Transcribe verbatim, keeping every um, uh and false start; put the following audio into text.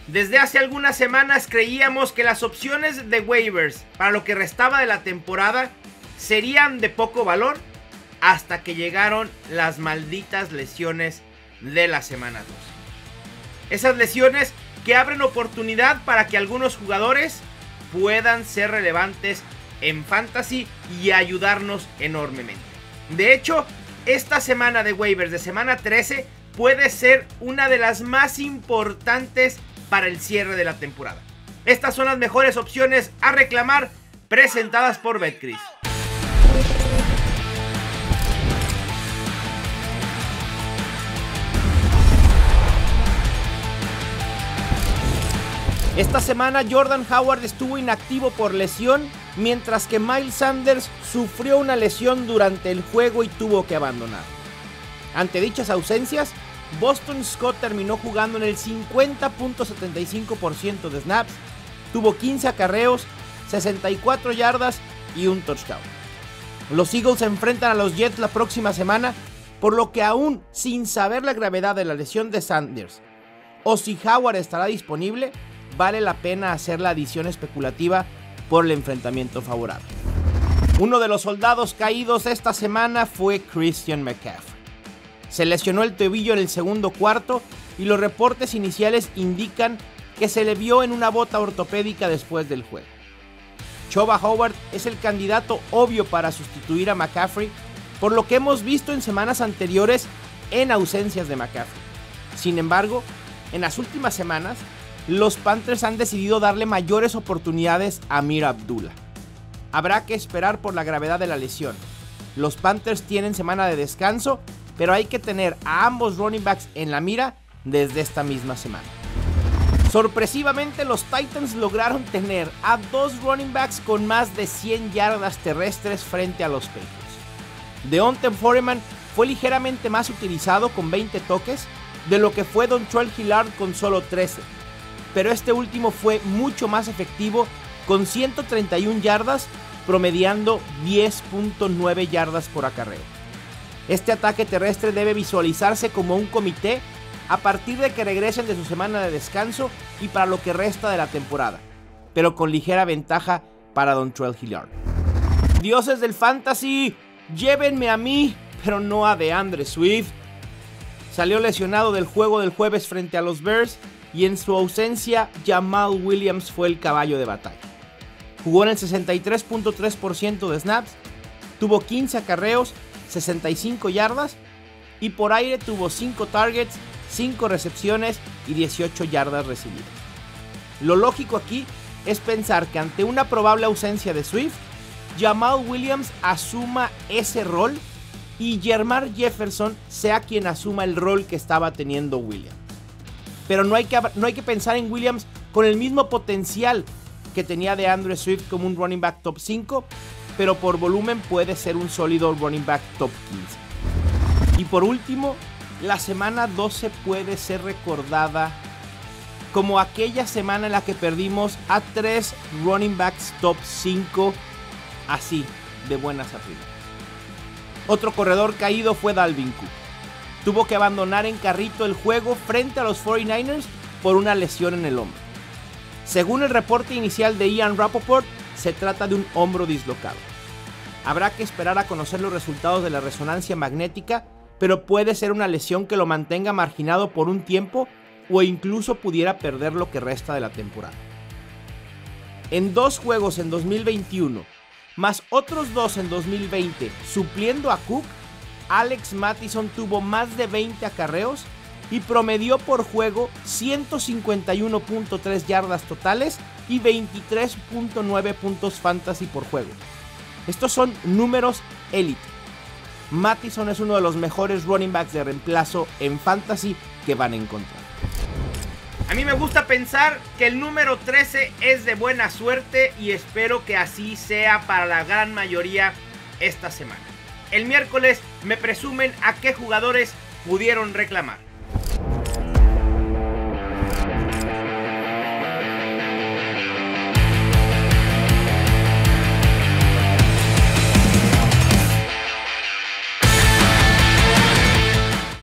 Desde hace algunas semanas creíamos que las opciones de waivers para lo que restaba de la temporada serían de poco valor hasta que llegaron las malditas lesiones de la semana dos. Esas lesiones que abren oportunidad para que algunos jugadores puedan ser relevantes en fantasy y ayudarnos enormemente. De hecho, esta semana de waivers de semana trece puede ser una de las más importantes para el cierre de la temporada. Estas son las mejores opciones a reclamar, presentadas por Betcris. Esta semana Jordan Howard estuvo inactivo por lesión, mientras que Miles Sanders sufrió una lesión durante el juego y tuvo que abandonar. Ante dichas ausencias, Boston Scott terminó jugando en el cincuenta punto setenta y cinco por ciento de snaps, tuvo quince acarreos, sesenta y cuatro yardas y un touchdown. Los Eagles se enfrentan a los Jets la próxima semana, por lo que aún sin saber la gravedad de la lesión de Sanders o si Howard estará disponible, vale la pena hacer la adición especulativa por el enfrentamiento favorable. Uno de los soldados caídos esta semana fue Christian McCaffrey. Se lesionó el tobillo en el segundo cuarto y los reportes iniciales indican que se le vio en una bota ortopédica después del juego. Chuba Hubbard es el candidato obvio para sustituir a McCaffrey, por lo que hemos visto en semanas anteriores en ausencias de McCaffrey. Sin embargo, en las últimas semanas, los Panthers han decidido darle mayores oportunidades a Ameer Abdullah. Habrá que esperar por la gravedad de la lesión. Los Panthers tienen semana de descanso, pero hay que tener a ambos running backs en la mira desde esta misma semana. Sorpresivamente, los Titans lograron tener a dos running backs con más de cien yardas terrestres frente a los Patriots. Deontay Foreman fue ligeramente más utilizado con veinte toques de lo que fue Dontrell Hilliard con solo trece, pero este último fue mucho más efectivo con ciento treinta y una yardas, promediando diez punto nueve yardas por acarreo. Este ataque terrestre debe visualizarse como un comité a partir de que regresen de su semana de descanso y para lo que resta de la temporada, pero con ligera ventaja para Dontrell Hilliard. Dioses del fantasy, llévenme a mí, pero no a DeAndre Swift. Salió lesionado del juego del jueves frente a los Bears y en su ausencia Jamal Williams fue el caballo de batalla. Jugó en el sesenta y tres punto tres por ciento de snaps, tuvo quince acarreos, sesenta y cinco yardas y por aire tuvo cinco targets, cinco recepciones y dieciocho yardas recibidas. Lo lógico aquí es pensar que ante una probable ausencia de Swift, Jamal Williams asuma ese rol y Jermar Jefferson sea quien asuma el rol que estaba teniendo Williams. Pero no hay que, no hay que pensar en Williams con el mismo potencial que tenía DeAndre Swift como un running back top cinco, pero por volumen puede ser un sólido running back top quince. Y por último, la semana doce puede ser recordada como aquella semana en la que perdimos a tres running backs top cinco, así, de buenas a primeras. Otro corredor caído fue Dalvin Cook. Tuvo que abandonar en carrito el juego frente a los cuarenta y nueve ers por una lesión en el hombro. Según el reporte inicial de Ian Rapoport, se trata de un hombro dislocado. Habrá que esperar a conocer los resultados de la resonancia magnética, pero puede ser una lesión que lo mantenga marginado por un tiempo o incluso pudiera perder lo que resta de la temporada. En dos juegos en dos mil veintiuno, más otros dos en dos mil veinte, supliendo a Cook, Alex Mattison tuvo más de veinte acarreos y promedió por juego ciento cincuenta y uno punto tres yardas totales y veintitrés punto nueve puntos fantasy por juego. Estos son números élite. Mattison es uno de los mejores running backs de reemplazo en fantasy que van a encontrar. A mí me gusta pensar que el número trece es de buena suerte y espero que así sea para la gran mayoría esta semana. El miércoles me presumen a qué jugadores pudieron reclamar.